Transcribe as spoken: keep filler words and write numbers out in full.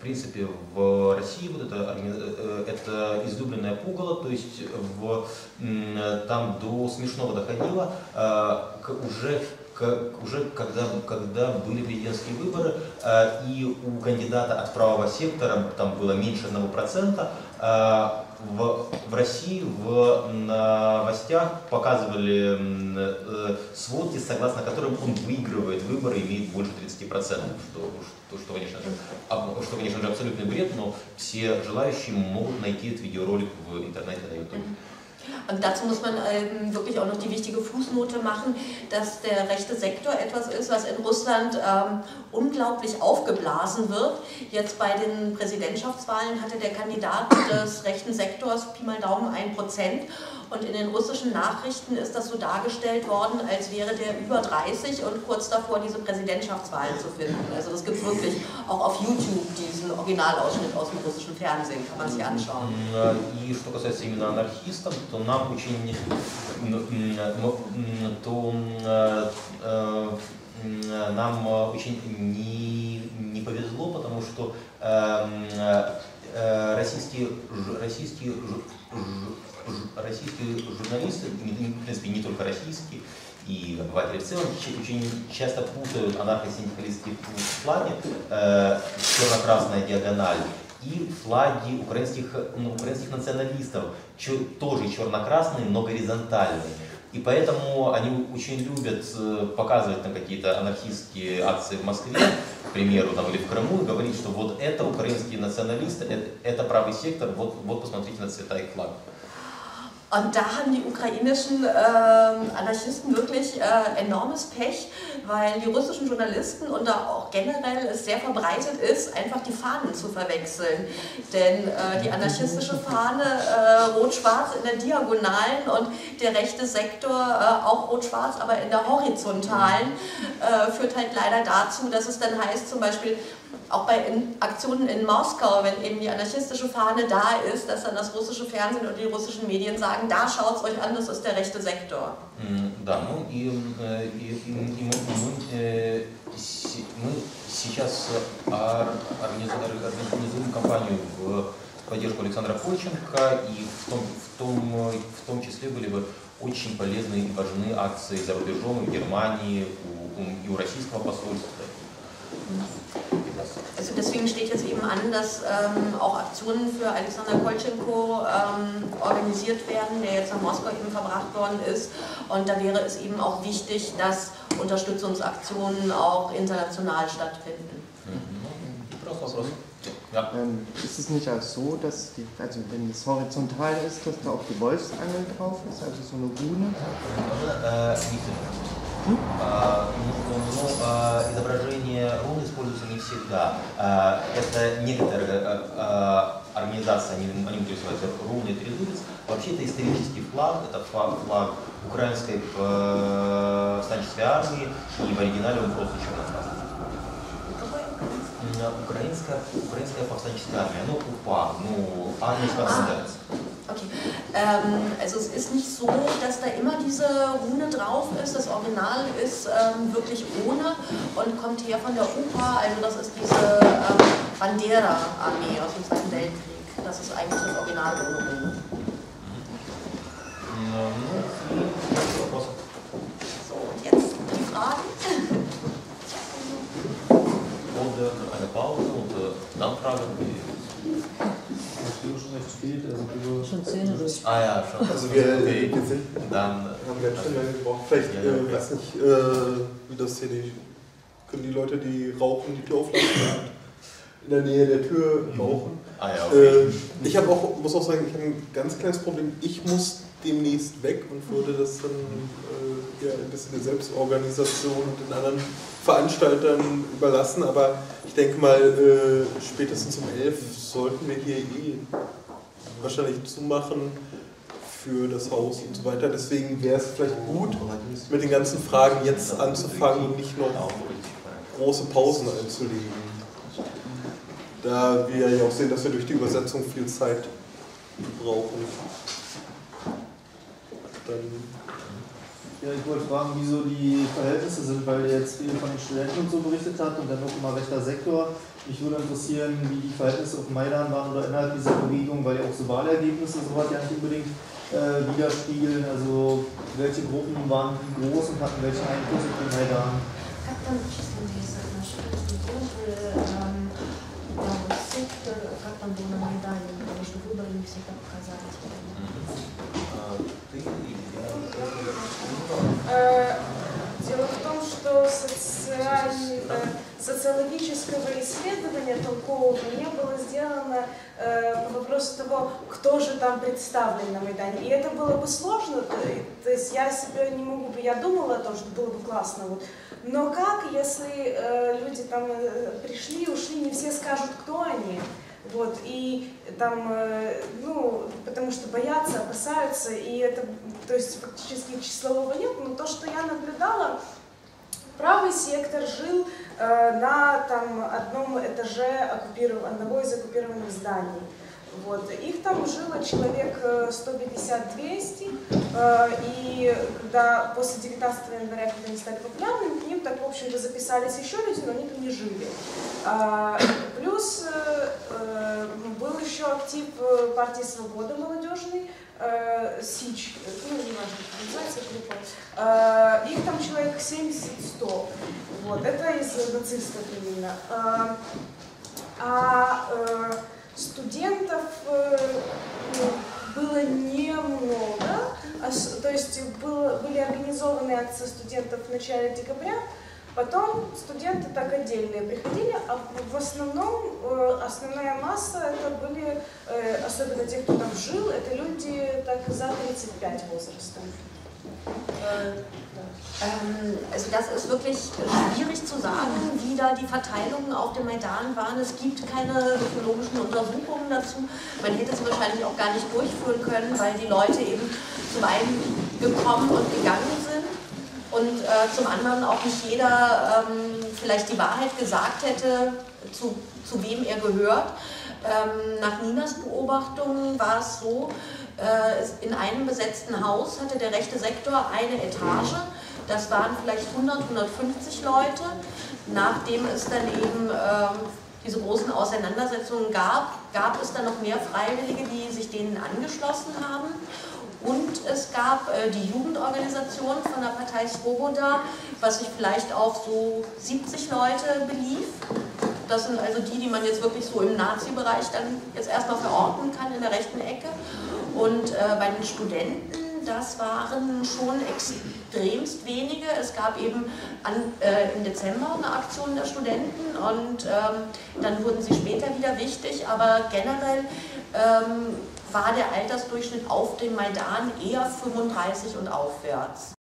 принципе, в России вот это, это излюбленное пугало, то есть в, там до смешного доходило уже, уже когда, когда были президентские выборы, и у кандидата от правого сектора там было меньше одного процента, В, в России в новостях показывали э, сводки, согласно которым он выигрывает выборы, имеет больше тридцати процентов, что, что, что, конечно же, что, конечно же, абсолютный бред, но все желающие могут найти этот видеоролик в интернете на YouTube. Und dazu muss man ähm, wirklich auch noch die wichtige Fußnote machen, dass der rechte Sektor etwas ist, was in Russland ähm, unglaublich aufgeblasen wird. Jetzt bei den Präsidentschaftswahlen hatte der Kandidat des rechten Sektors Pi mal Daumen ein Prozent und in den russischen Nachrichten ist das so dargestellt worden, als wäre der über dreißig und kurz davor diese Präsidentschaftswahlen zu finden. Also das gibt es wirklich auch auf YouTube, diesen Originalausschnitt aus dem russischen Fernsehen, kann man sich anschauen. И что касается именно анархистов, то нам очень, то нам очень не, не повезло, потому что российские, российские, российские журналисты, в принципе не только российские, и обыватели в целом очень часто путают анархо-синдикалистские флаги, э, черно-красная диагональ, и флаги украинских, ну, украинских националистов, чё, тоже черно-красные, но горизонтальные. И поэтому они очень любят показывать там какие-то анархистские акции в Москве, к примеру, там, или в Крыму, и говорить, что вот это украинские националисты, это, это правый сектор, вот, вот посмотрите на цвета их флага. Und da haben die ukrainischen äh, Anarchisten wirklich äh, enormes Pech, weil die russischen Journalisten und da auch generell es sehr verbreitet ist, einfach die Fahnen zu verwechseln. Denn äh, die anarchistische Fahne äh, rot-schwarz in der Diagonalen und der rechte Sektor äh, auch rot-schwarz, aber in der Horizontalen äh, führt halt leider dazu, dass es dann heißt zum Beispiel, auch bei in Aktionen in Moskau, wenn eben die anarchistische Fahne da ist, dass dann das russische Fernsehen oder die russischen Medien sagen, da schaut es euch an, das ist der rechte Sektor. Да, ну и, и, и, и мы, мы, мы сейчас организуем кампанию в поддержку Александра Кольченко, и в том, в том, в том числе были бы очень полезны и важны акции за рубежом, и в Германии, и у российского посольства. Also deswegen steht jetzt eben an, dass ähm, auch Aktionen für Alexander Kolchenko ähm, organisiert werden, der jetzt nach Moskau eben verbracht worden ist. Und da wäre es eben auch wichtig, dass Unterstützungsaktionen auch international stattfinden. Ja. Ähm, ist es nicht auch so, dass, die, also wenn es horizontal ist, dass da auch die Wolfsangel drauf ist, also so eine Rune? Ну, изображение руны используется не всегда. Это некоторые организации, они, они называются руны и трезубец. Вообще это исторический флаг, это флаг, флаг украинской повстанческой армии, и в оригинале он просто черно-красный. Украинская, украинская повстанческая армия, ну УПА, ну армия Спасенец. Okay, ähm, also es ist nicht so, dass da immer diese Rune drauf ist. Das Original ist ähm, wirklich ohne und kommt her von der U P A, also das ist diese ähm, Bandera-Armee aus dem Zweiten Weltkrieg. Das ist eigentlich das Original ohne Rune. So, und jetzt die Fragen. Und eine Pause und dann Fragen. Schon zehn oder so. Ah ja, schon. Also wir, okay. wir sind, dann, haben ganz schön lange gebraucht. Vielleicht, ja, ja, äh, weiß nicht, äh, wie das hier die, können die Leute, die rauchen, die Tür auflassen, in der Nähe der Tür rauchen. Ah ja, okay. äh, ich habe auch, muss auch sagen, ich habe ein ganz kleines Problem. Ich muss demnächst weg und würde das dann äh, ja, ein bisschen der Selbstorganisation und den anderen Veranstaltern überlassen. Aber ich denke mal, äh, spätestens um elf sollten wir hier eh wahrscheinlich zumachen für das Haus und so weiter. Deswegen wäre es vielleicht gut, mit den ganzen Fragen jetzt anzufangen und nicht noch große Pausen einzulegen. Da wir ja auch sehen, dass wir durch die Übersetzung viel Zeit brauchen. Dann Ja, ich wollte fragen, wieso die Verhältnisse sind, weil ihr jetzt viel von den Studenten und so berichtet habt und dann noch immer rechter Sektor. Mich würde interessieren, wie die Verhältnisse auf Maidan waren oder innerhalb dieser Bewegung, weil ja auch so Wahlergebnisse so was ja nicht unbedingt äh, widerspiegeln. Also welche Gruppen waren wie groß und hatten welchen Einfluss auf den Maidan? Как там численность отношения группы, эм, да, вот сектор, как там было на Майдане, потому что выборы не всегда показали. Дело в том, что социаль... социологического исследования толкового не было сделано э, по вопросу того, кто же там представлен на Майдане. И это было бы сложно, то, то есть я себе не могу бы, я думала о том, что было бы классно. Вот. Но как, если э, люди там э, пришли, ушли, не все скажут, кто они? Вот, и там, э, ну, потому что боятся, опасаются, и это, то есть фактически числового нет, но то, что я наблюдала, правый сектор жил э, на там, одном этаже оккупиров... одного из оккупированных зданий. Вот. Их там жило человек сто пятьдесят — двести, э, и когда после девятнадцатого января, когда они стали популярными, к ним так, в общем-то, записались еще люди, но они там не жили. А, плюс э, э, был еще актив партии «Свобода» молодежный, э, СИЧ, ну, не важно, как называется группа. Э, их там человек семьдесят — сто. Вот. Это из нацистов именно. А, а э, студентов э, было немного, то есть было, были организованы акции студентов в начале декабря, потом студенты так отдельные приходили, а в основном э, основная масса это были, э, особенно те, кто там жил, это люди так за тридцать пять возрастом. Äh, Ähm, also das ist wirklich schwierig zu sagen, wie da die Verteilungen auf dem Maidan waren. Es gibt keine soziologischen Untersuchungen dazu. Man hätte es wahrscheinlich auch gar nicht durchführen können, weil die Leute eben zum einen gekommen und gegangen sind und äh, zum anderen auch nicht jeder ähm, vielleicht die Wahrheit gesagt hätte, zu, zu wem er gehört. Ähm, nach Ninas Beobachtungen war es so, äh, in einem besetzten Haus hatte der rechte Sektor eine Etage. Das waren vielleicht hundert, hundertfünfzig Leute. Nachdem es dann eben ähm, diese großen Auseinandersetzungen gab, gab es dann noch mehr Freiwillige, die sich denen angeschlossen haben. Und es gab äh, die Jugendorganisation von der Partei Svoboda, was sich vielleicht auf so siebzig Leute belief. Das sind also die, die man jetzt wirklich so im Nazi-Bereich dann jetzt erstmal verorten kann in der rechten Ecke. Und äh, bei den Studenten, das waren schon extremst wenige. Es gab eben an, äh, im Dezember eine Aktion der Studenten und ähm, dann wurden sie später wieder wichtig, aber generell ähm, war der Altersdurchschnitt auf dem Maidan eher fünfunddreißig und aufwärts.